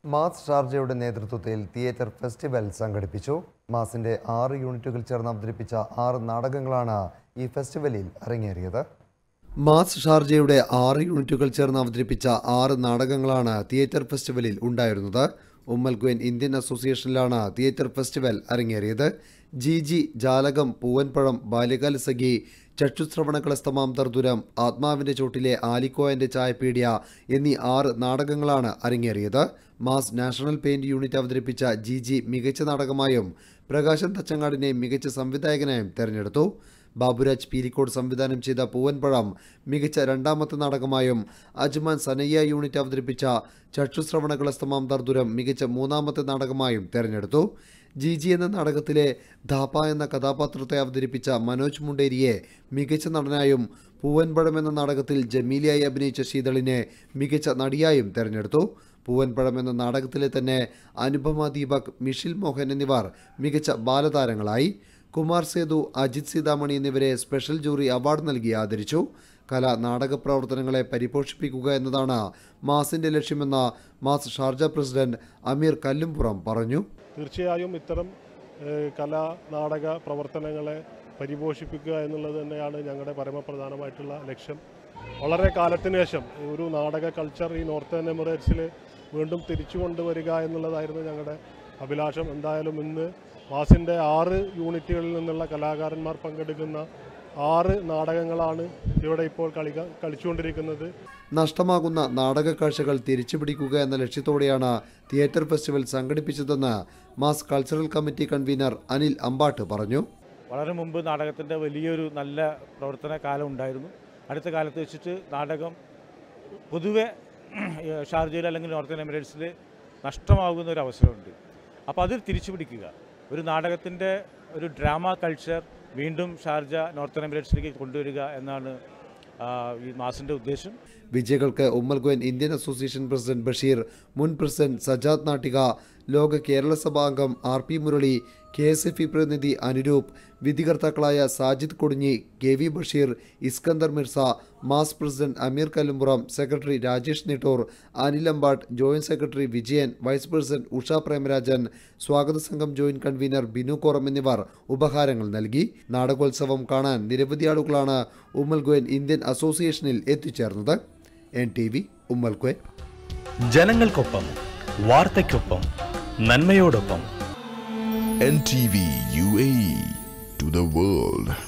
Mass ഷാർജയുടെ നേതൃത്വത്തിൽ theatre festival സംഘടിപ്പിച്ചു. മാസിന്റെ 6 യൂണിറ്റുകൾ ചേർന്ന് അവതരിപ്പിച്ച 6 നാടകങ്ങളാണ് ഈ ഫെസ്റ്റിവലിൽ അരങ്ങേറിയത്. മാസ് ഷാർജയുടെ 6 യൂണിറ്റുകൾ ചേർന്ന് അവതരിപ്പിച്ച 6 നാടകങ്ങളാണ് തിയേറ്റർ ഫെസ്റ്റിവലിൽ ഉണ്ടായിരുന്നത്. ഉമ്മൽ ഖുവൈൻ ഇന്ത്യൻ അസോസിയേഷനിലാണ് തിയേറ്റർ ഫെസ്റ്റിവൽ അരങ്ങേറിയത്. ജി ജാലകം, പൂവൻപഴം, ബാല്യകാലസഖി, ചക്ഷുശ്രവണകളസ്തമാം തർദുരം, ആത്മാവിന്റെ ചോട്ടിലെ ആലിക്കോയന്റെ ചായപീഡിയ എന്നീ 6 നാടകങ്ങളാണ് അരങ്ങേറിയത്. മാസ് നാഷണൽ പെയിന്റ് യൂണിറ്റ് അവതരിപ്പിച്ച ജി മികച്ച നാടകമായും പ്രകാശൻ തച്ചങ്ങാടിനെ മികച്ച സംവിധായകനായും തെരഞ്ഞെടുത്തു. ബാബുരാജ് പീരിക്കോട് സംവിധാനം ചെയ്ത പൂവൻപഴം മികച്ച 2ാമത്തെ നാടകമായും അജ്മാൻ സനയ്യ യൂണിറ്റ് അവതരിപ്പിച്ച ചക്ഷുശ്രവണകളസ്തമാം തർദുരം മികച്ച 3ാമത്തെ നാടകമായും തെരഞ്ഞെടുത്തു. ജി എന്ന നാടകത്തിലെ ധാപ്പ എന്ന കഥാപാത്രത്തെ അവതരിപ്പിച്ച മനോജ് മുണ്ടേരിയെ മികച്ച നടനായും പൂവൻപഴം എന്ന നാടകത്തിൽ ജമീലിയായി അഭിനയിച്ച ശീതളിനെ മികച്ച നടിയായും തെരഞ്ഞെടുത്തു. പൂവൻപഴം എന്ന നാടകത്തിലെ തന്നെ അനുപമ ദീപക്, മിഷിൽ മോഹൻ എന്നിവർ മികച്ച ബാലതാരങ്ങളായി. കുമാർ സേതു, അജിത് സീതാമണി എന്നിവരെ സ്പെഷ്യൽ ജൂറി അവാർഡ് നൽകി ആദരിച്ചു. നാടക പ്രവർത്തനങ്ങളെ പരിപോഷിപ്പിക്കുക എന്നതാണ് മാസിന്റെ ലക്ഷ്യമെന്ന് Mass Sharjah president Ameer Kallumpuram പറഞ്ഞു. തീർച്ചയായും ഇത്തരം നാടക പ്രവർത്തനങ്ങളെ പരിപോഷിപ്പിക്കുക എന്നുള്ളത് തന്നെയാണ് ഞങ്ങളുടെ പരമപ്രധാനമായിട്ടുള്ള ലക്ഷ്യം. വളരെ കാലത്തിന് ശേഷം ഒരു നാടക കൾച്ചർ ഈ നോർത്തേൺ എമിറേറ്റ്സിൽ വീണ്ടും തിരിച്ചു കൊണ്ടുവരിക എന്നുള്ളതായിരുന്നു ഞങ്ങളുടെ അഭിലാഷം. എന്തായാലും ഇന്ന് മാസിൻ്റെ 6 യൂണിറ്റുകളിൽ നിന്നുള്ള കലാകാരന്മാർ പങ്കെടുക്കുന്ന 6 നാടകങ്ങളാണ് ഇവിടെ ഇപ്പോൾ കളിച്ചുകൊണ്ടിരിക്കുന്നത്. നഷ്ടമാകുന്ന നാടക കാഴ്ചകൾ തിരിച്ചുപിടിക്കുക എന്ന ലക്ഷ്യത്തോടെയാണ് തിയേറ്റർ ഫെസ്റ്റിവൽ സംഘടിപ്പിച്ചതെന്ന് Mass cultural committee convener Anil Ambatt പറഞ്ഞു. വളരെ മുമ്പ് നാടകത്തിൻ്റെ വലിയൊരു നല്ല പ്രവർത്തന കാലം ഉണ്ടായിരുന്നു. അടുത്ത കാലത്ത് വെച്ചിട്ട് നാടകം പൊതുവെ ഷാർജയിൽ അല്ലെങ്കിൽ നോർത്തേൺ എമിറേറ്റ്സിൽ നഷ്ടമാകുന്ന ഒരു അവസരമുണ്ട്. അപ്പോൾ അതിൽ തിരിച്ചു പിടിക്കുക, ഒരു നാടകത്തിൻ്റെ ഒരു ഡ്രാമ കൾച്ചർ വീണ്ടും ഷാർജ നോർത്തേൺ എമിറേറ്റ്സിലേക്ക് കൊണ്ടുവരിക എന്നാണ് ഈ മാസിൻ്റെ ഉദ്ദേശം. വിജയികൾക്ക് Umm al Quwain Indian association president Basheer, മുൻ പ്രസിഡന്റ് സജാദ് നാട്ടിക, ലോക കേരള സഭാംഗം RP മുരളി, KSFE പ്രതിനിധി അനുരൂപ്, വിധികർത്താക്കളായ Sajid Kodinhi, KV Basheer, Iskandar Mirza, Mass president Ameer Kallumpuram, secretary Rajesh Nittoor, Anil Ambatt, joint secretary Vijayan, vice president Usha Premarajan, സ്വാഗത സംഘം ജോയിന്റ് കൺവീനർ ബിനു കോറം എന്നിവർ ഉപഹാരങ്ങൾ നൽകി. നാടകോത്സവം കാണാൻ നിരവധി ആളുകളാണ് ഉമ്മൽ ഖുവൈൻ ഇന്ത്യൻ അസോസിയേഷനിൽ എത്തിച്ചേർന്നത്. NTV Umm al Quwain. ജനങ്ങൾക്കൊപ്പം, വാർത്തയ്ക്കൊപ്പം, നന്മയോടൊപ്പം. NTV UAE to the world.